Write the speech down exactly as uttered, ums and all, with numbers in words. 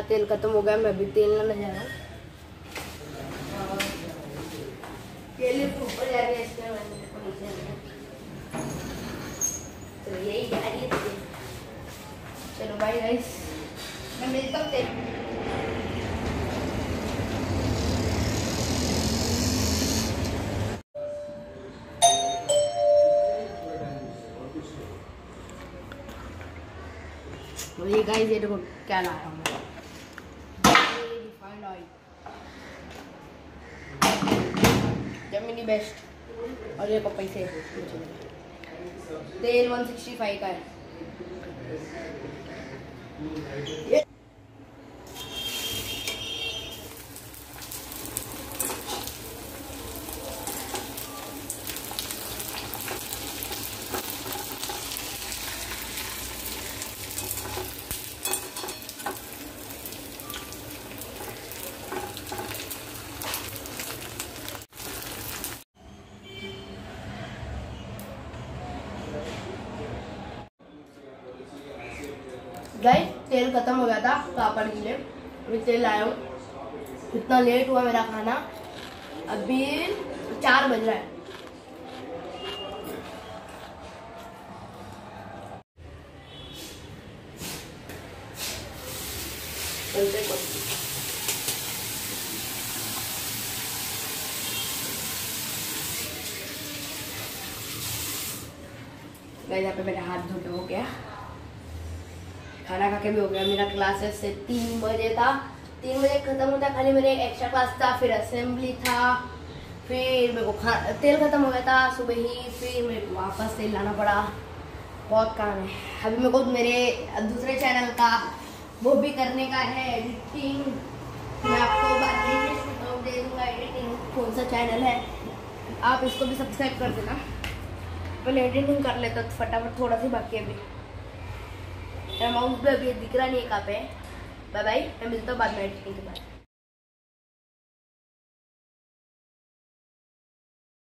तेल खत्म हो गया, मैं अभी तेल लाने जा रहा हूँ। तेल ऊपर जा रही है, इसके नीचे तो यही जा रही है। चलो बाय गाइस, मैं मिलता हूँ तेल। तो ये गाइस ये देखो क्या ला रहा हूँ मैं, रिफाइंड ऑयल जेमिनी बेस्ट। और ये को पैसे तेल वन सिक्सटी फाइव का है। ये गाइस तेल खत्म हो गया था पापड़ के लिए, अभी तेल लाया हूँ। इतना लेट हुआ मेरा खाना, अभी चार बज रहा है। गाइस यहाँ पे मेरा हाथ धोते हो गया, खाना खा के भी हो गया। मेरा क्लासेस से तीन बजे था, तीन बजे खत्म होता, खाली मेरे एक्स्ट्रा क्लास था, फिर असेंबली था, फिर मेरे को खा तेल खत्म हो गया था सुबह ही, फिर मेरे को वापस तेल लाना पड़ा। बहुत काम है अभी मेरे को, मेरे दूसरे चैनल का वो भी करने का है, एडिटिंग। मैं आपको बाद में दे दूँगा एडिटिंग कौन सा चैनल है, आप इसको भी सब्सक्राइब कर देना। पहले एडिटिंग कर लेता तो फटाफट, थोड़ा सी बाकी है अभी। माउस भी अभी दिख रहा नहीं है कहाँ पे। बाय बाय, मैं मिलता हूँ बाद में एडिटिंग के बाद।